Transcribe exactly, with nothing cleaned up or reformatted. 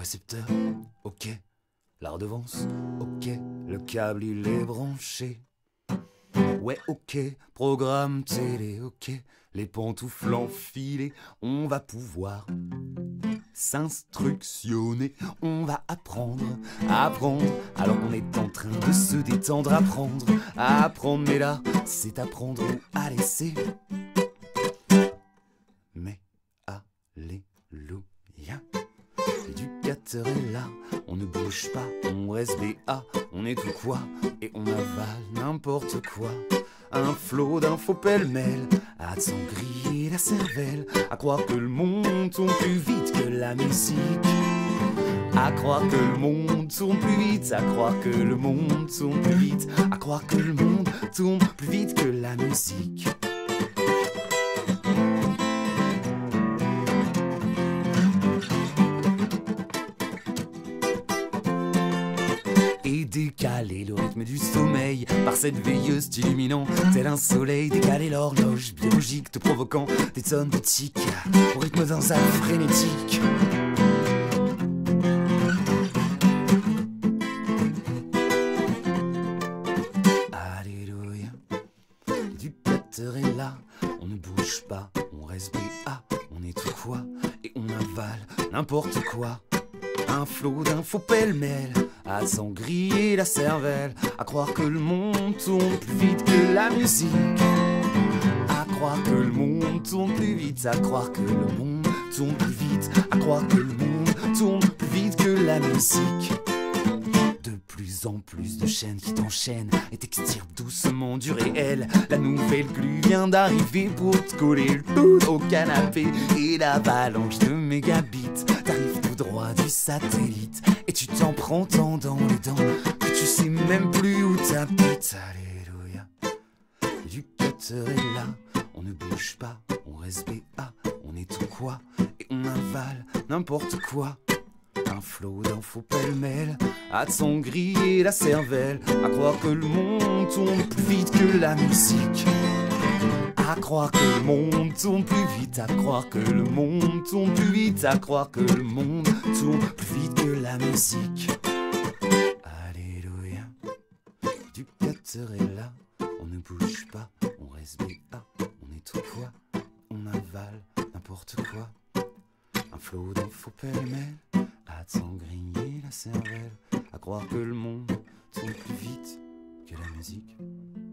récepteur, ok. La redevance, ok. Le câble il est branché. Ouais, ok. Programme télé, ok. Les pantoufles enfilées, on va pouvoir s'instructionner. On va apprendre, apprendre, alors qu'on est en train de se détendre. Apprendre, apprendre, mais là, c'est apprendre ou à laisser. Mais, alléluia, l'éducateur est là. On ne bouge pas, on reste B A. On est tout quoi, et on avale n'importe quoi. Un flot d'infos pêle-mêle, à t'en griller la cervelle. À croire que le monde tourne plus vite que la musique. À croire que le monde tourne plus vite. À croire que le monde tourne plus vite. À croire que le monde tourne plus vite que la musique. Et décaler le rythme du sommeil par cette veilleuse t'illuminant tel un soleil. Décaler l'horloge biologique te provoquant des tonnes de tics au rythme d'un zap frénétique. Alléluia, l'éducateur est là. On ne bouge pas, on reste B A. On est tout quoi et on avale n'importe quoi. Un flot d'infos pêle-mêle, à s'en griller la cervelle. À croire que le monde tourne plus vite que la musique. À croire que le monde tourne plus vite. À croire que le monde tourne plus vite. À croire que le monde tourne plus vite que la musique. De plus en plus de chaînes qui t'enchaînent et t'extirpent doucement du réel. La nouvelle glu vient d'arriver pour te coller le tout au canapé. Et l'avalanche de mégabits t'arrive tout droit du satellite. Et tu t'en prends tant dans les dents que tu sais même plus où t'habites. Alléluia, l'éducateur est là. On ne bouge pas, on reste B A. On est tout quoi et on avale n'importe quoi. Un flot d'infos pêle-mêle, à t'en griller la cervelle. À croire que le monde tourne plus vite que la musique. À croire que le monde tourne plus vite. À croire que le monde tourne plus vite. À croire que le monde tourne plus vite que la musique. Alléluia, l'éducateur est là. On ne bouge pas, on reste B A. On est tout quoi, on avale n'importe quoi. Un flot d'infos pêle-mêle, à t'en griller la cervelle. À croire que le monde tourne plus vite que la musique.